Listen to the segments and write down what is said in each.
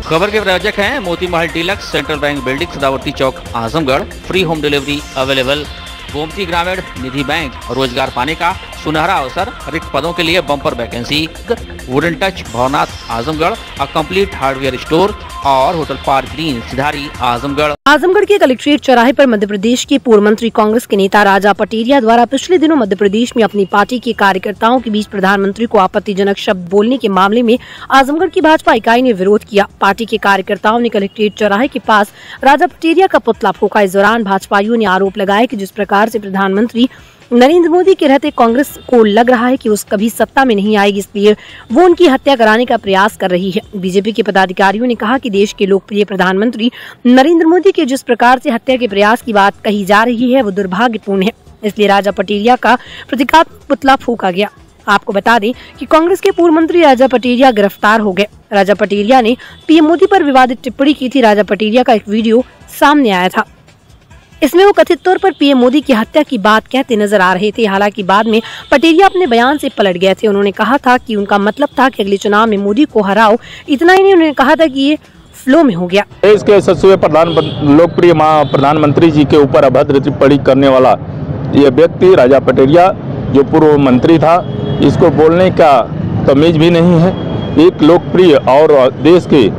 खबर के प्रायोजक हैं Moti Mahal deluxe, central bank building, Sadawarti Chowk, Azamgarh. Free home delivery available. Gomti Gramin Nidhi bank. रोजगार पाने का सुनहरा अवसर। रिक्त पदों के लिए bumper vacancy. Wooden touch, Bhawanath, Azamgarh. A complete hardware store और hotel park green, Sidhari, Azamgarh. Azamgarh के कलेक्ट्रेट चौराहे पर मध्य प्रदेश के पूर्व मंत्री कांग्रेस के नेता राजा पटेरिया द्वारा पिछले दिनों मध्य प्रदेश में अपनी पार्टी के कार्यकर्ताओं के बीच प्रधानमंत्री को आपत्तिजनक शब्द बोलने के मामले में आजमगढ़ की भाजपा इकाई ने विरोध किया। पार्टी के कार्यकर्ताओं ने कलेक्ट्रेट चौराहे के पास राजा पटेरिया का पुतला फूंका। इस दौरान भाजपाइयों ने आरोप लगाया कि जिस प्रकार से प्रधानमंत्री नरेंद्र मोदी के रहते कांग्रेस को लग रहा है कि उस कभी सत्ता में नहीं आएगी, इसलिए वो उनकी हत्या कराने का प्रयास कर रही है। बीजेपी के पदाधिकारियों ने कहा कि देश के लोकप्रिय प्रधानमंत्री नरेंद्र मोदी के जिस प्रकार से हत्या के प्रयास की बात कही जा रही है वो दुर्भाग्यपूर्ण है, इसलिए राजा पटेरिया का प्रतीकात्मक पुतला फूंका गया। आपको बता दें कि कांग्रेस के पूर्व मंत्री राजा पटेरिया गिरफ्तार हो गए। राजा पटेरिया ने पीएम मोदी पर विवादित टिप्पणी की थी। राजा पटेरिया का एक वीडियो सामने आया था, इसमें वो कथित तौर पर पीएम मोदी की हत्या की बात कहते नजर आ रहे थे। हालांकि बाद में पटेरिया अपने बयान से पलट गए थे। उन्होंने कहा था कि उनका मतलब था कि अगले चुनाव में मोदी को हराओ। इतना ही नहीं, उन्होंने कहा था कि ये फ्लो में हो गया। देश के यशस्वी लोकप्रिय प्रधानमंत्री जी के ऊपर अभद्र टिप्पणी करने वाला ये व्यक्ति राजा पटेरिया, जो पूर्व मंत्री था, इसको बोलने का तमीज भी नहीं है। एक लोकप्रिय और देश के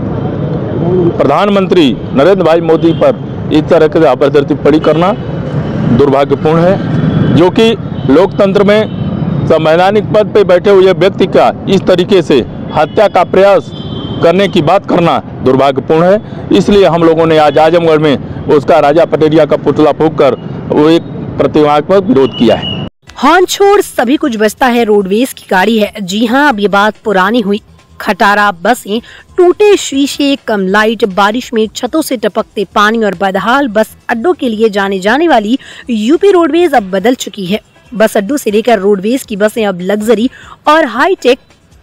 प्रधानमंत्री नरेंद्र भाई मोदी पर इस तरह के अभद्र टिप्पणी करना दुर्भाग्यपूर्ण है, जो कि लोकतंत्र में संवैधानिक पद पर बैठे हुए व्यक्ति का इस तरीके से हत्या का प्रयास करने की बात करना दुर्भाग्यपूर्ण है। इसलिए हम लोगों ने आज आजमगढ़ में उसका राजा पटेरिया का पुतला फूंककर वो एक प्रतिवादात्मक विरोध किया है। हॉर्न छोड़ सभी कुछ बजता है, रोडवेज की गाड़ी है। जी हाँ, अब ये बात पुरानी हुई। खटारा बसें, टूटे शीशे, कम लाइट, बारिश में छतों से टपकते पानी और बदहाल बस अड्डों के लिए जाने वाली यूपी रोडवेज अब बदल चुकी है। बस अड्डों से लेकर रोडवेज की बसें अब लग्जरी और हाईटेक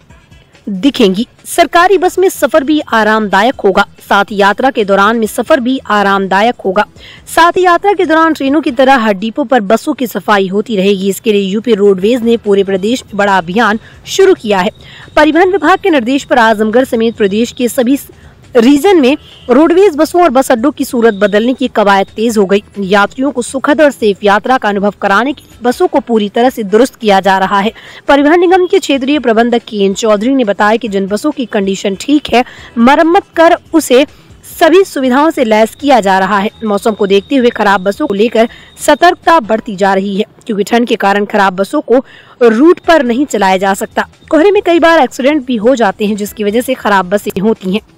दिखेंगी। सरकारी बस में सफर भी आरामदायक होगा, साथ ही यात्रा के दौरान में सफर भी आरामदायक होगा। साथ ही यात्रा के दौरान ट्रेनों की तरह हर डिपो पर बसों की सफाई होती रहेगी। इसके लिए यूपी रोडवेज ने पूरे प्रदेश में बड़ा अभियान शुरू किया है। परिवहन विभाग के निर्देश पर आजमगढ़ समेत प्रदेश के सभी रीजन में रोडवेज बसों और बस अड्डों की सूरत बदलने की कवायद तेज हो गई। यात्रियों को सुखद और सेफ यात्रा का अनुभव कराने के लिए बसों को पूरी तरह से दुरुस्त किया जा रहा है। परिवहन निगम के क्षेत्रीय प्रबंधक के चौधरी ने बताया कि जिन बसों की कंडीशन ठीक है, मरम्मत कर उसे सभी सुविधाओं से लैस किया जा रहा है। मौसम को देखते हुए खराब बसों को लेकर सतर्कता बढ़ती जा रही है, क्योंकि ठंड के कारण खराब बसों को रूट पर नहीं चलाया जा सकता। कोहरे में कई बार एक्सीडेंट भी हो जाते हैं, जिसकी वजह से खराब बसें होती हैं।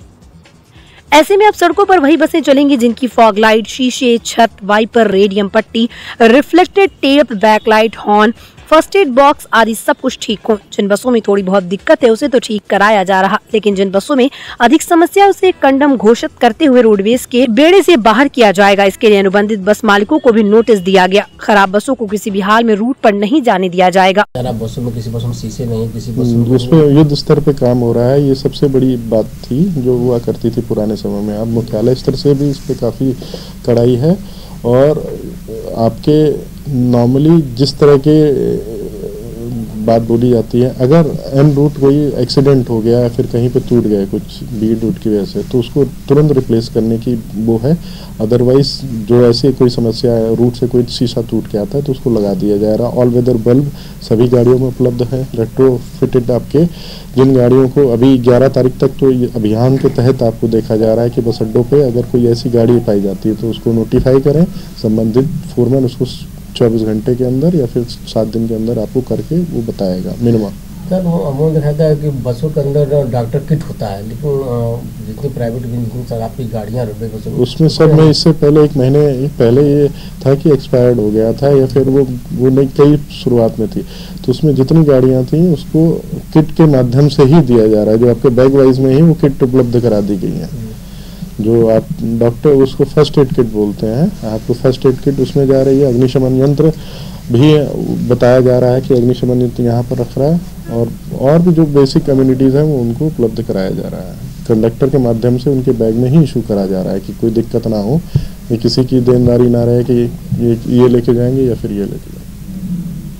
ऐसे में अब सड़कों पर वही बसें चलेंगी जिनकी फॉग लाइट, शीशे, छत, वाइपर, रेडियम पट्टी, reflected tape, backlight, horn, first aid box आदि सब कुछ ठीक हो। जिन बसों में थोड़ी बहुत दिक्कत है उसे तो ठीक कराया जा रहा, लेकिन जिन बसों में अधिक समस्या है उसे कंडम घोषित करते हुए रोडवेज के बेड़े से बाहर किया जाएगा। इसके लिए अनुबंधित बस मालिकों को भी नोटिस दिया गया। खराब बसों को किसी भी हाल में रूट पर नहीं जाने दिया जाएगा। बसों में किसी बस में शीशे नहीं, किसी बस में उसमें युद्ध स्तर पे काम हो रहा है। ये सबसे बड़ी बात थी जो हुआ करती थी पुराने समय में। अब मुख्यालय स्तर से भी इस पे काफी कड़ाई है और आपके नॉर्मली जिस तरह के बात बोली जाती है, अगर एन रूट कोई एक्सीडेंट हो गया या फिर कहीं पे टूट गया कुछ बीड रूट की वजह से, तो उसको तुरंत रिप्लेस करने की वो है। अदरवाइज जो ऐसी कोई समस्या है, रूट से कोई शीशा टूट के आता है तो उसको लगा दिया जा रहा है। ऑल वेदर बल्ब सभी गाड़ियों में उपलब्ध है, रेट्रोफिटेड। आपके जिन गाड़ियों को अभी 11 तारीख तक तो अभियान के तहत आपको देखा जा रहा है कि बस अड्डों पे अगर कोई ऐसी गाड़ी पाई जाती है तो उसको नोटिफाई करें, संबंधित फोरमैन उसको 24 घंटे के अंदर या फिर 7 दिन के अंदर आपको करके वो बताएगा मिनिमम। सर, हमने देखा था कि बसों के अंदर डॉक्टर किट होता है, लेकिन जितनी प्राइवेट जितनी सर आपकी गाड़ियाँ बसों उसमें सब में इससे पहले 1 महीने पहले ये था कि एक्सपायर्ड हो गया था या फिर वो नहीं, कई शुरुआत में थी, तो उसमें जितनी गाड़ियाँ थी उसको किट के माध्यम से ही दिया जा रहा है। जो आपके बैग वाइज में ही वो किट उपलब्ध करा दी गई है। जो आप डॉक्टर उसको फर्स्ट एड किट बोलते हैं, आपको फर्स्ट एड किट उसमें जा रही है। अग्निशमन यंत्र भी बताया जा रहा है कि अग्निशमन यंत्र यहाँ पर रख रहा है और भी जो बेसिक कम्युनिटीज़ हैं वो उनको उपलब्ध कराया जा रहा है। कंडक्टर के माध्यम से उनके बैग में ही इशू करा जा रहा है कि कोई दिक्कत ना हो, ये किसी की देनदारी ना रहे कि ये लेके जाएंगे या फिर ये लेके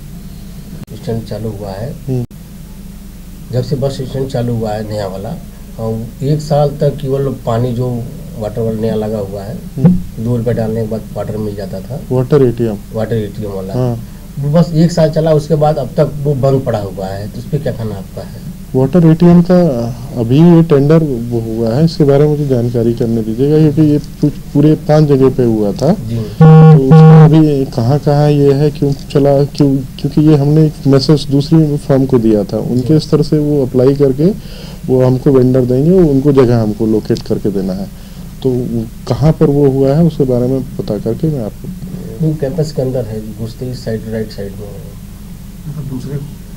जाएंगे। स्टैंड चालू हुआ है, जब से बस स्टैंड चालू हुआ है नया वाला, 1 साल तक केवल पानी जो वाटर वाला नया लगा हुआ है, 2 रुपये डालने के बाद वाटर मिल जाता था, वाटर एटीएम वाला। हाँ। वो बस 1 साल चला, उसके बाद अब तक वो बंद पड़ा हुआ है। तो उस पर क्या कहना आपका है? वाटर एटीएम का अभी ये टेंडर वो हुआ है, इसके बारे में मुझे जानकारी करने दीजिएगा, क्योंकि ये पूरे 5 जगह पे हुआ था। तो उसमें अभी कहाँ ये है, क्यों चला, क्योंकि ये हमने एक मैसेज दूसरी फर्म को दिया था, उनके स्तर से वो अप्लाई करके वो हमको वेंडर देंगे, उनको जगह हमको लोकेट करके देना है। तो कहाँ पर वो हुआ है उसके बारे में पता करके मैं आपको। कैंपस के अंदर है, घुसते ही साइड राइट साइड में दूसरे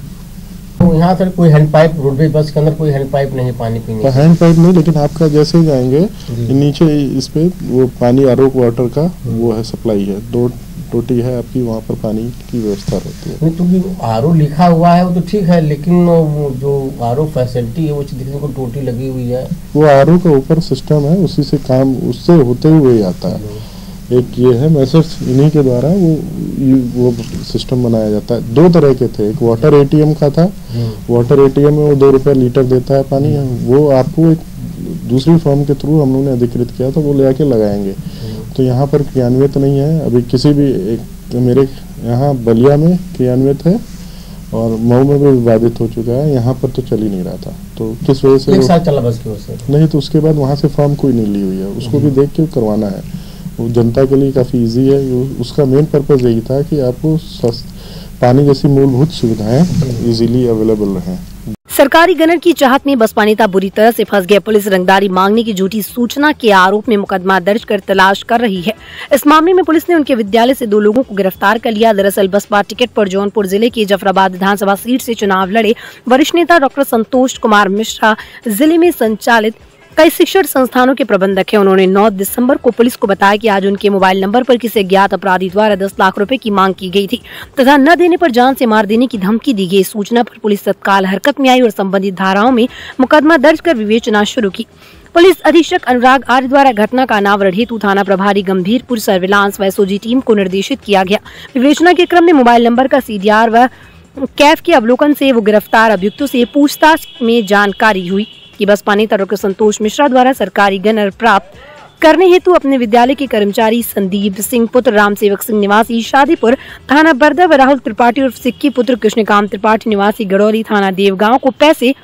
यहाँ से कोई हैंड पाइप, रोडवेज बस के अंदर कोई हैंड पाइप नहीं पानी पीने, हैंड पाइप नहीं, लेकिन आपका जैसे ही जाएंगे नीचे इस पे वो पानी आरओ वाटर का वो है, सप्लाई है, 2 टोटी है आपकी, वहाँ पर पानी की व्यवस्था रहती है। नहीं, क्योंकि आरओ लिखा हुआ है वो तो ठीक है, लेकिन वो जो आरओ फैसिलिटी है वो देखने को टोटी लगी हुई है, वो आरओ का ऊपर सिस्टम है, उसी से काम उससे होते हुए आता है। एक ये है मैसेज, इन्हीं के द्वारा वो सिस्टम बनाया जाता है। 2 तरह के थे, एक वाटर एटीएम का था, वाटर एटीएम में वो 2 रुपये लीटर देता है पानी, वो आपको एक दूसरी फर्म के थ्रू हम लोगों ने अधिकृत किया था, वो ले आके लगाएंगे। तो यहाँ पर क्रियान्वित नहीं है अभी किसी भी, एक मेरे यहाँ बलिया में क्रियान्वित है और मऊ में भी विवादित हो चुका है, यहाँ पर तो चल ही नहीं रहा था। तो किस वजह से 1 साल चला बस की वजह से नहीं, तो उसके बाद वहाँ से फर्म कोई नहीं ली हुई है, उसको भी देख के करवाना है। वो जनता के लिए काफ़ी इजी है, उसका मेन पर्पज़ यही था कि आपको पानी जैसी मूलभूत सुविधाएं इजीली अवेलेबल रहें। सरकारी गनर की चाहत में बसपा नेता बुरी तरह से फंस गए। पुलिस रंगदारी मांगने की झूठी सूचना के आरोप में मुकदमा दर्ज कर तलाश कर रही है। इस मामले में पुलिस ने उनके विद्यालय से 2 लोगों को गिरफ्तार कर लिया। दरअसल बसपा टिकट पर जौनपुर जिले की जफराबाद विधानसभा सीट से चुनाव लड़े वरिष्ठ नेता डॉक्टर संतोष कुमार मिश्रा जिले में संचालित कई शिक्षण संस्थानों के प्रबंधक हैं। उन्होंने 9 दिसंबर को पुलिस को बताया कि आज उनके मोबाइल नंबर पर किसी अज्ञात अपराधी द्वारा 10 लाख रुपए की मांग की गई थी तथा न देने पर जान से मार देने की धमकी दी गई। सूचना पर पुलिस तत्काल हरकत में आई और संबंधित धाराओं में मुकदमा दर्ज कर विवेचना शुरू की। पुलिस अधीक्षक अनुराग आर्य द्वारा घटना का अनावरण हेतु थाना प्रभारी गंभीरपुर सर्विलांस व एसओजी टीम को निर्देशित किया गया। विवेचना के क्रम में मोबाइल नंबर का सीडीआर व कैफ के अवलोकन से वो गिरफ्तार अभियुक्तों से पूछताछ में जानकारी हुई कि बसपा नेता डॉक्टर संतोष मिश्रा द्वारा सरकारी गनर प्राप्त करने हेतु अपने विद्यालय के कर्मचारी संदीप सिंह पुत्र राम सेवक सिंह निवासी शादीपुर थाना बरदा व राहुल त्रिपाठी और सिक्की पुत्र कृष्णकांत त्रिपाठी निवासी गड़ौली थाना देवगांव को पैसे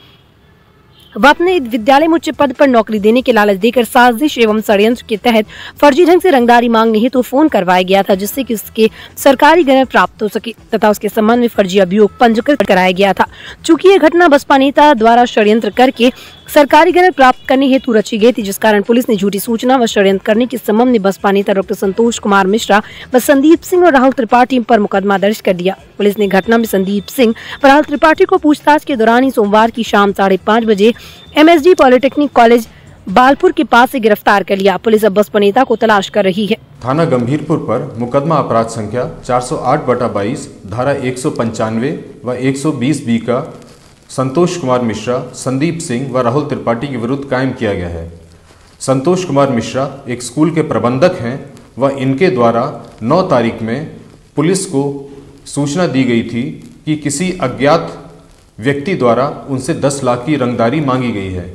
व अपने विद्यालय में उच्च पद पर नौकरी देने के लालच देकर साजिश एवं षड्यंत्र के तहत फर्जी ढंग से रंगदारी मांगने हेतु फोन करवाया गया था, जिससे कि उसके सरकारी गनर प्राप्त हो सके तथा उसके संबंध में फर्जी अभियोग पंजीकृत कराया गया था। चूंकि यह घटना बसपा नेता द्वारा षड्यंत्र करके सरकारी गनर प्राप्त करने हेतु रची गई थी, जिस कारण पुलिस ने झूठी सूचना व षड्यंत्र करने के संबंध में बसपा नेता डॉक्टर संतोष कुमार मिश्रा व संदीप सिंह और राहुल त्रिपाठी पर मुकदमा दर्ज कर दिया। पुलिस ने घटना में संदीप सिंह व राहुल त्रिपाठी को पूछताछ के दौरान ही सोमवार की शाम 5:30 बजे MSD पॉलिटेक्निक कॉलेज बालपुर के पास से गिरफ्तार कर लिया। पुलिस अब बसपा नेता को तलाश कर रही है। थाना गंभीरपुर पर मुकदमा अपराध संख्या 408/22 धारा 195 व 120B का संतोष कुमार मिश्रा, संदीप सिंह व राहुल त्रिपाठी के विरुद्ध कायम किया गया है। संतोष कुमार मिश्रा एक स्कूल के प्रबंधक हैं व इनके द्वारा 9 तारीख में पुलिस को सूचना दी गई थी कि किसी अज्ञात व्यक्ति द्वारा उनसे 10 लाख की रंगदारी मांगी गई है।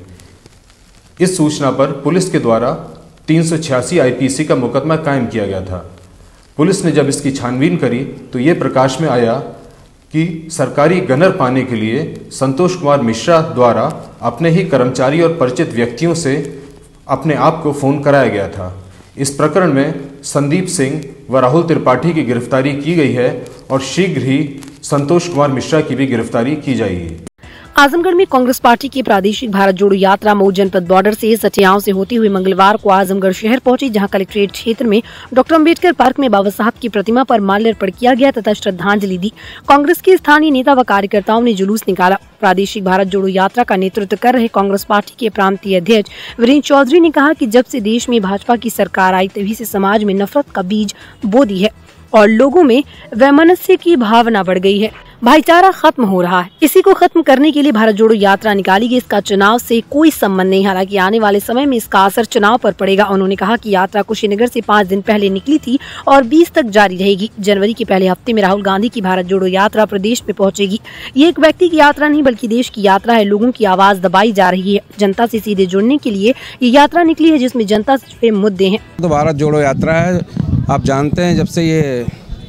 इस सूचना पर पुलिस के द्वारा 386 IPC का मुकदमा कायम किया गया था। पुलिस ने जब इसकी छानबीन करी तो ये प्रकाश में आया कि सरकारी गनर पाने के लिए संतोष कुमार मिश्रा द्वारा अपने ही कर्मचारी और परिचित व्यक्तियों से अपने आप को फ़ोन कराया गया था। इस प्रकरण में संदीप सिंह व राहुल त्रिपाठी की गिरफ्तारी की गई है और शीघ्र ही संतोष कुमार मिश्रा की भी गिरफ्तारी की जाएगी। आजमगढ़ में कांग्रेस पार्टी की प्रादेशिक भारत जोड़ो यात्रा मऊ जनपद बॉर्डर से सटियाओं से होती हुई मंगलवार को आजमगढ़ शहर पहुंची, जहां कलेक्ट्रेट क्षेत्र में डॉक्टर अम्बेडकर पार्क में बाबा साहब की प्रतिमा पर माल्यार्पण किया गया तथा श्रद्धांजलि दी। कांग्रेस के स्थानीय नेता व कार्यकर्ताओं ने जुलूस निकाला। प्रादेशिक भारत जोड़ो यात्रा का नेतृत्व कर रहे कांग्रेस पार्टी के प्रांतीय अध्यक्ष वीरेंद्र चौधरी ने कहा कि जब से देश में भाजपा की सरकार आई तभी से समाज में नफरत का बीज बो दी है और लोगों में वैमनस्य की भावना बढ़ गई है। भाईचारा खत्म हो रहा है। इसी को खत्म करने के लिए भारत जोड़ो यात्रा निकाली गई। इसका चुनाव से कोई संबंध नहीं, हालांकि आने वाले समय में इसका असर चुनाव पर पड़ेगा। उन्होंने कहा कि यात्रा कुशीनगर से 5 दिन पहले निकली थी और 20 तक जारी रहेगी। जनवरी के पहले हफ्ते में राहुल गांधी की भारत जोड़ो यात्रा प्रदेश में पहुंचेगी। ये एक व्यक्ति की यात्रा नहीं बल्कि देश की यात्रा है। लोगों की आवाज दबाई जा रही है। जनता से सीधे जुड़ने के लिए ये यात्रा निकली है, जिसमें जनता से जुड़े मुद्दे हैं। तो भारत जोड़ो यात्रा है। आप जानते हैं जब से ये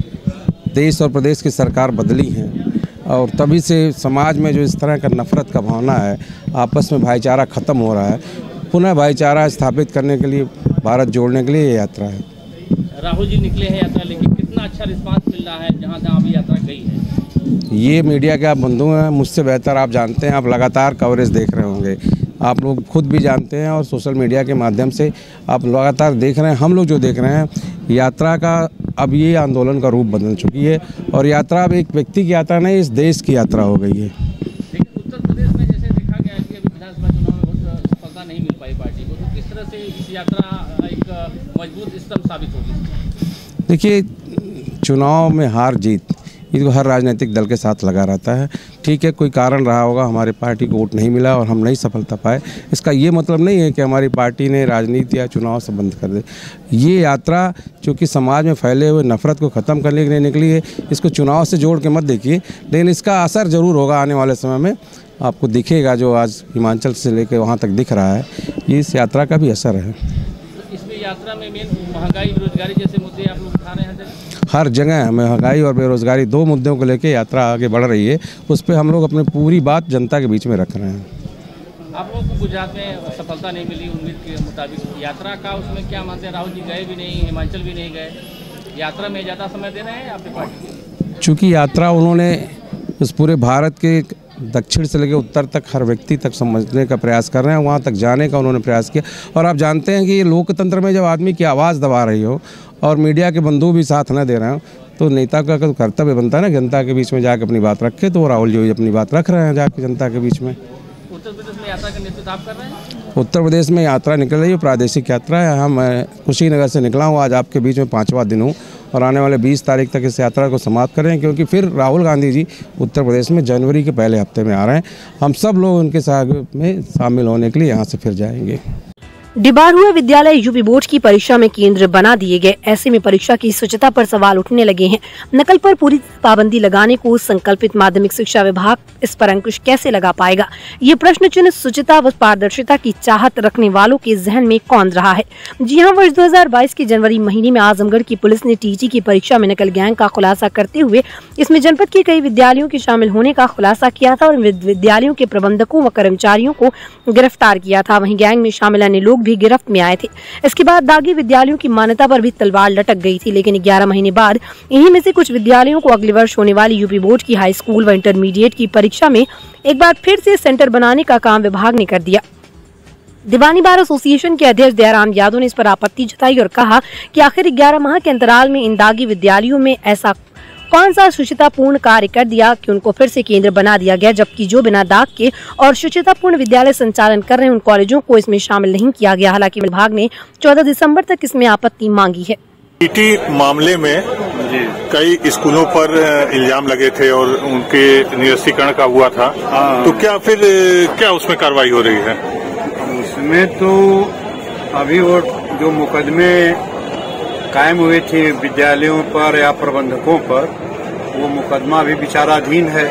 देश और प्रदेश की सरकार बदली है और तभी से समाज में जो इस तरह का नफरत का भावना है, आपस में भाईचारा खत्म हो रहा है। पुनः भाईचारा स्थापित करने के लिए, भारत जोड़ने के लिए ये यात्रा है। राहुल जी निकले हैं यात्रा, लेकिन कितना अच्छा रिस्पांस मिल रहा है जहाँ जहाँ भी यात्रा गई है। ये मीडिया के आप बंधु हैं, मुझसे बेहतर आप जानते हैं। आप लगातार कवरेज देख रहे होंगे, आप लोग खुद भी जानते हैं और सोशल मीडिया के माध्यम से आप लगातार देख रहे हैं। हम लोग जो देख रहे हैं, यात्रा का अब ये आंदोलन का रूप बदल चुकी है और यात्रा अब एक व्यक्ति की यात्रा नहीं, इस देश की यात्रा हो गई है। लेकिन उत्तर प्रदेश में जैसे देखा गया कि अभी विधानसभा चुनाव में बहुत सफलता नहीं मिल पाई पार्टी को, तो किस तरह से इस यात्रा एक मजबूत स्तंभ साबित होगी? देखिए, चुनाव में हार जीत ये तो हर राजनीतिक दल के साथ लगा रहता है। ठीक है, कोई कारण रहा होगा, हमारे पार्टी को वोट नहीं मिला और हम नहीं सफलता पाए, इसका ये मतलब नहीं है कि हमारी पार्टी ने राजनीति या चुनाव से बंद कर दे। ये यात्रा जो कि समाज में फैले हुए नफरत को ख़त्म करने के लिए निकली है, इसको चुनाव से जोड़ के मत देखिए, लेकिन इसका असर ज़रूर होगा आने वाले समय में। आपको दिखेगा जो आज हिमाचल से लेकर वहाँ तक दिख रहा है, ये इस यात्रा का भी असर है। इसमें यात्रा में मेन महंगाई, बेरोजगारी जैसे मुद्दे आप लोग उठा रहे हैं। हर जगह महंगाई और बेरोजगारी, 2 मुद्दों को लेकर यात्रा आगे बढ़ रही है। उस पर हम लोग अपनी पूरी बात जनता के बीच में रख रहे हैं। आप लोगों को गुजरात में सफलता नहीं मिली उम्मीद के मुताबिक, यात्रा का उसमें क्या मानते हैं? राहुल जी गए भी नहीं, हिमाचल भी नहीं गए, यात्रा में ज़्यादा समय दे रहे हैं आपकी पार्टी को? चूँकि यात्रा उन्होंने इस पूरे भारत के दक्षिण से लेकर उत्तर तक हर व्यक्ति तक समझने का प्रयास कर रहे हैं, वहाँ तक जाने का उन्होंने प्रयास किया। और आप जानते हैं कि लोकतंत्र में जब आदमी की आवाज़ दबा रही हो और मीडिया के बंधु भी साथ न दे रहे हो, तो नेता का कर्तव्य बनता है ना जनता के बीच में जाकर अपनी बात रखे। तो राहुल जी अपनी बात रख रहे हैं जाकर जनता के बीच में। उत्तर प्रदेश में यात्रा का नेतृत्व आप कर रहे हैं? उत्तर प्रदेश में यात्रा निकल रही है, प्रादेशिक यात्रा है। हम कुशीनगर से निकला हूँ, आज आपके बीच में 5वां दिन हूँ और आने वाले 20 तारीख तक इस यात्रा को समाप्त करें, क्योंकि फिर राहुल गांधी जी उत्तर प्रदेश में जनवरी के पहले हफ्ते में आ रहे हैं। हम सब लोग उनके साथ में शामिल होने के लिए यहाँ से फिर जाएंगे। डिबारुआ विद्यालय यूपी बोर्ड की परीक्षा में केंद्र बना दिए गए। ऐसे में परीक्षा की शुचिता पर सवाल उठने लगे हैं। नकल पर पूरी पाबंदी लगाने को संकल्पित माध्यमिक शिक्षा विभाग इस पर अंकुश कैसे लगा पाएगा? ये प्रश्न चिन्ह शुचिता व पारदर्शिता की चाहत रखने वालों के जहन में कौंध रहा है। जी हाँ, वर्ष 2022 के जनवरी महीने में आजमगढ़ की पुलिस ने टीजी की परीक्षा में नकल गैंग का खुलासा करते हुए इसमें जनपद के कई विद्यालयों के शामिल होने का खुलासा किया था और विद्यालयों के प्रबंधकों व कर्मचारियों को गिरफ्तार किया था। वहीं गैंग में शामिल अन्य लोग भी गिरफ्त में आए थे। इसके बाद दागी विद्यालयों की मान्यता पर भी तलवार लटक गई थी, लेकिन 11 महीने बाद इन्हीं में से कुछ विद्यालयों को अगले वर्ष होने वाली यूपी बोर्ड की हाई स्कूल व इंटरमीडिएट की परीक्षा में एक बार फिर से सेंटर बनाने का काम विभाग ने कर दिया। दीवानी बार एसोसिएशन के अध्यक्ष दयाराम यादव ने इस पर आपत्ति जताई और कहा कि आखिर 11 माह के अंतराल में इन दागी विद्यालयों में ऐसा कौन सा शुचितापूर्ण कार्य कर दिया कि उनको फिर से केंद्र बना दिया गया, जबकि जो बिना दाग के और शुचितापूर्ण विद्यालय संचालन कर रहे हैं उन कॉलेजों को इसमें शामिल नहीं किया गया। हालांकि विभाग ने 14 दिसंबर तक इसमें आपत्ति मांगी है। टीटी मामले में कई स्कूलों पर इल्जाम लगे थे और उनके निरस्तीकरण का हुआ था, तो क्या उसमें कार्रवाई हो रही है? उसमें तो अभी वो जो मुकदमे कायम हुए थे विद्यालयों पर या प्रबंधकों पर, वो मुकदमा अभी विचाराधीन है।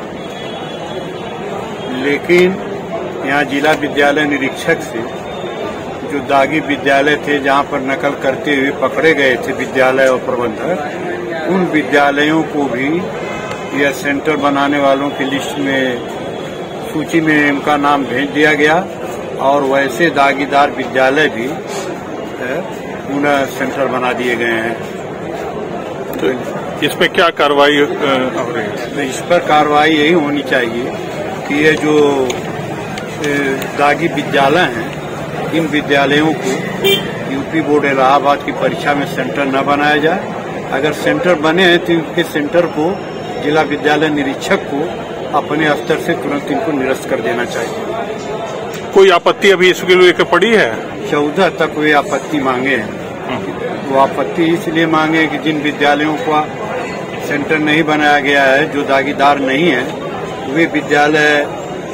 लेकिन यहाँ जिला विद्यालय निरीक्षक से जो दागी विद्यालय थे जहाँ पर नकल करते हुए पकड़े गए थे विद्यालय और प्रबंधक, उन विद्यालयों को भी यह सेंटर बनाने वालों की लिस्ट में, सूची में उनका नाम भेज दिया गया और वैसे दागीदार विद्यालय भी उन्हें सेंटर बना दिए गए हैं। तो इस पर क्या कार्रवाई हो रही है? इस पर कार्रवाई यही होनी चाहिए कि ये जो दागी विद्यालय हैं, इन विद्यालयों को यूपी बोर्ड इलाहाबाद की परीक्षा में सेंटर न बनाया जाए। अगर सेंटर बने हैं तो इनके सेंटर को जिला विद्यालय निरीक्षक को अपने स्तर से तुरंत इनको निरस्त कर देना चाहिए। कोई आपत्ति अभी इसके लिए पड़ी है? 14 तक वे आपत्ति मांगे हैं। वो आपत्ति इसलिए मांगे कि जिन विद्यालयों का सेंटर नहीं बनाया गया है, जो दागीदार नहीं है, वे विद्यालय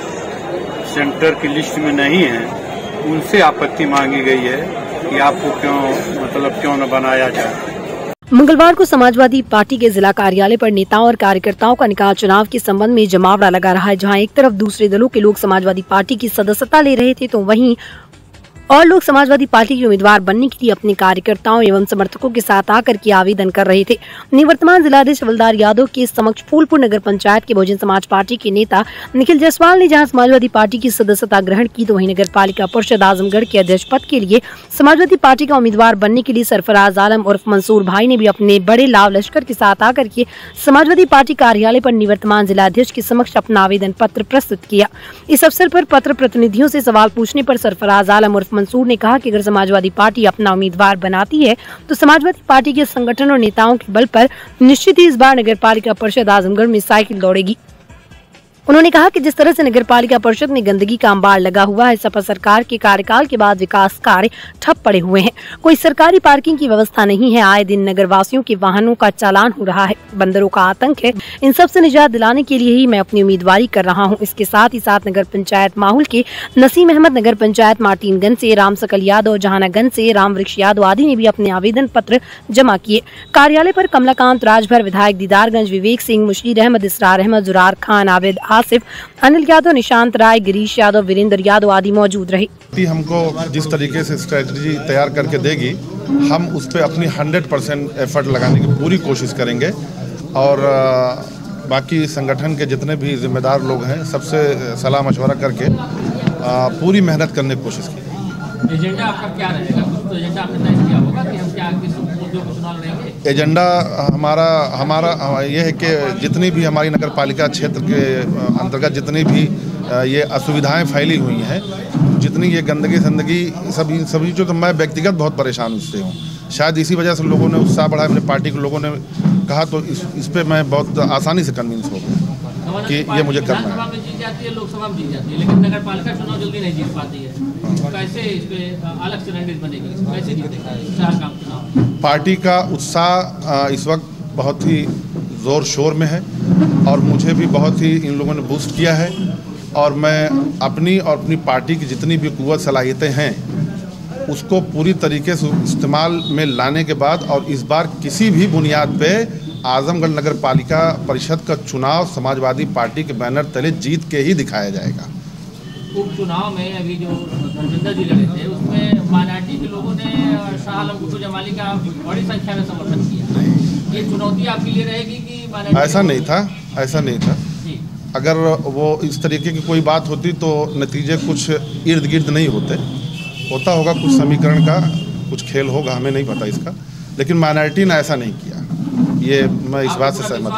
सेंटर की लिस्ट में नहीं है, उनसे आपत्ति मांगी गई है कि आपको क्यों न बनाया जाए। मंगलवार को समाजवादी पार्टी के जिला कार्यालय पर नेताओं और कार्यकर्ताओं का निकाय चुनाव के संबंध में जमावड़ा लगा रहा है। जहां एक तरफ दूसरे दलों के लोग समाजवादी पार्टी की सदस्यता ले रहे थे, तो वहीं और लोग समाजवादी पार्टी के उम्मीदवार बनने के लिए अपने कार्यकर्ताओं एवं समर्थकों के साथ आकर के आवेदन कर रहे थे। निवर्तमान जिलाधीश हवलदार यादव के समक्ष फूलपुर नगर पंचायत के बहुजन समाज पार्टी के नेता निखिल जायसवाल ने जहां समाजवादी पार्टी की सदस्यता ग्रहण की, तो वहीं नगर पालिका परिषद आजमगढ़ के अध्यक्ष पद के लिए समाजवादी पार्टी का उम्मीदवार बनने के लिए सरफराज आलम उर्फ मंसूर भाई ने भी अपने बड़े लाव लश्कर के साथ आकर के समाजवादी पार्टी कार्यालय पर निवर्तमान जिलाध्यक्ष के समक्ष अपना आवेदन पत्र प्रस्तुत किया। इस अवसर पर पत्र प्रतिनिधियों से सवाल पूछने पर सरफराज आलम उर्फ मंसूर ने कहा कि अगर समाजवादी पार्टी अपना उम्मीदवार बनाती है तो समाजवादी पार्टी के संगठन और नेताओं के बल पर निश्चित ही इस बार नगर पालिका परिषद आजमगढ़ में साइकिल दौड़ेगी। उन्होंने कहा कि जिस तरह से नगर पालिका परिषद में गंदगी का अंबार लगा हुआ है, सपा सरकार के कार्यकाल के बाद विकास कार्य ठप पड़े हुए हैं, कोई सरकारी पार्किंग की व्यवस्था नहीं है, आए दिन नगर वासियों के वाहनों का चालान हो रहा है, बंदरों का आतंक है। इन सब से निजात दिलाने के लिए ही मैं अपनी उम्मीदवारी कर रहा हूं। इसके साथ ही साथ नगर पंचायत माहौल के नसीम अहमद, नगर पंचायत मार्टिनगंज से राम सकल यादव, जहानागंज से राम वृक्ष यादव आदि ने भी अपने आवेदन पत्र जमा किए। कार्यालय पर कमलाकांत राजभर, विधायक दीदारगंज विवेक सिंह, मुशीर अहमद, इसरार अहमद, जुरार खान, आबिद आसिफ, अनिल यादव, निशांत राय, गिरीश यादव, वीरेंद्र यादव आदि मौजूद रहे। हमको जिस तरीके से स्ट्रेटजी तैयार करके देगी, हम उस पर अपनी 100% एफर्ट लगाने की पूरी कोशिश करेंगे और बाकी संगठन के जितने भी जिम्मेदार लोग हैं सबसे सलाह मशवरा करके पूरी मेहनत करने की कोशिश की। एजेंडा आपका क्या रहेगा? तो एजेंडा आपने तय किया होगा कि हम क्या किस मुद्दों को चुनाव लड़ेंगे? एजेंडा हमारा ये है कि जितनी भी हमारी नगर पालिका क्षेत्र के अंतर्गत जितनी भी ये असुविधाएं फैली हुई हैं, जितनी ये गंदगी सभी जो, तो मैं व्यक्तिगत बहुत परेशान उससे हूँ। शायद इसी वजह से लोगों ने उत्साह बढ़ाया, अपने पार्टी के लोगों ने कहा, तो इस पे मैं बहुत आसानी से कन्विंस हो गया कि ये मुझे करना है। जीत जाती है, लोकसभा में जीत जाती है, लेकिन नगर पालिका चुनाव जल्दी नहीं जीत पाती है। कैसे इस पे अलग से रणनीति बनेगी? कैसे जीतेगा? पार्टी का उत्साह इस वक्त बहुत ही जोर शोर में है और मुझे भी बहुत ही इन लोगों ने बूस्ट किया है और मैं अपनी पार्टी की जितनी भी कुव्वत सलाहियतें हैं उसको पूरी तरीके से इस्तेमाल में लाने के बाद और इस बार किसी भी बुनियाद पे आजमगढ़ नगर पालिका परिषद का चुनाव समाजवादी पार्टी के बैनर तले जीत के ही दिखाया जाएगा। उपचुनाव में अभी जो धर्मेंद्र जी लड़े थे उसमें माइनॉरिटी के लोगों ने शाह आलम गुड्डू जमाली का बड़ी संख्या में समर्थन किया। ये चुनौती आपके लिए रहेगी कि ऐसा नहीं था। अगर वो इस तरीके की कोई बात होती तो नतीजे कुछ इर्द गिर्द नहीं होता होगा, कुछ समीकरण का कुछ खेल होगा, हमें नहीं पता इसका, लेकिन माइनॉरिटी ने ऐसा नहीं किया। ये मैं इस बात से सहमत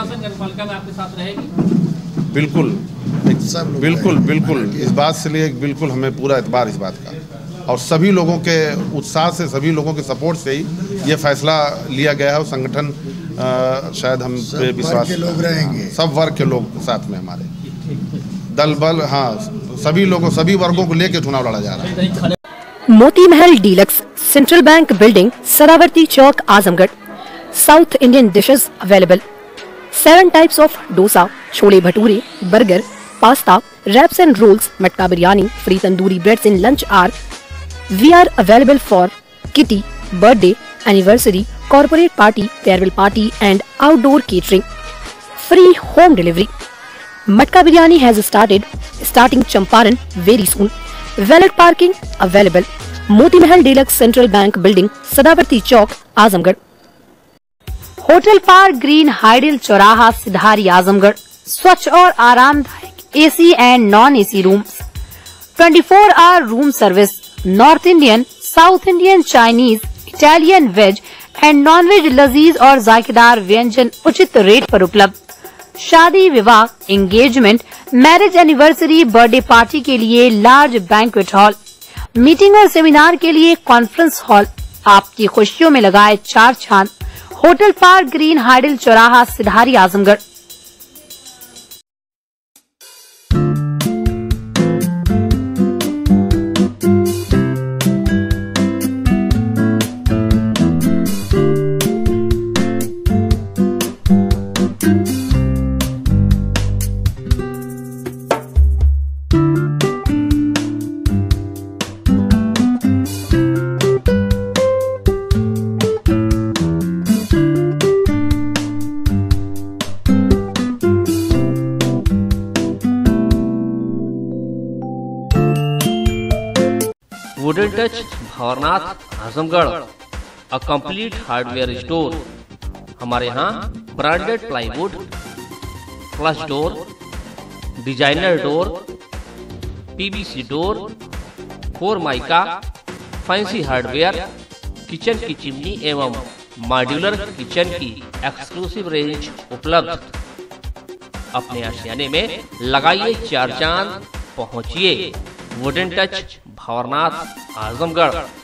हूँ। बिल्कुल इस बात से लिए बिल्कुल हमें पूरा एतबार इस बात का और सभी लोगों के उत्साह से, सभी लोगों के सपोर्ट से ही ये फैसला लिया गया है और संगठन शायद हम पे विश्वास, सब वर्ग के लोग साथ में हमारे दल बल, हाँ सभी वर्गों को लेकर चुनाव लड़ा जा रहा है। Moti Mahal deluxe central bank building, Sarawati Chowk, Azamgarh. South Indian dishes available, 7 types of dosa, chole bhature, burger, pasta, wraps and rolls, मटका biryani, free tandoori breads in lunch hour. We are available for kitty, birthday, anniversary, corporate party, farewell party and outdoor catering. Free home delivery. Matka biryani has starting Champaran very soon. Valet parking available. Moti Mahal deluxe central bank building, Sadawarti Chowk, Azamgarh. Hotel park green hydel Chauraha, Sidhari, Azamgarh. स्वच्छ और आरामदायक AC and non AC rooms, 24 hour room service, north Indian, south Indian, Chinese, Italian, veg and non veg लजीज और जायकेदार व्यंजन उचित rate पर उपलब्ध। शादी, विवाह, engagement, marriage anniversary, birthday party के लिए लार्ज बैंक्वेट हॉल, मीटिंग और सेमिनार के लिए कॉन्फ्रेंस हॉल। आपकी खुशियों में लगाए 4 चांद। Hotel park green hydel Chauraha, Sidhari, Azamgarh. Bhanwarnath Azamgarh, a complete hardware store. हमारे यहाँ branded plywood, flush door, designer door, PVC door, formica, fancy hardware, kitchen की चिमनी एवं मॉड्यूलर किचन की एक्सक्लूसिव रेंज उपलब्ध। अपने आशियाने में लगाइए 4 चांद, पहुंचिए वुडन टच भंवरनाथ आजमगढ़।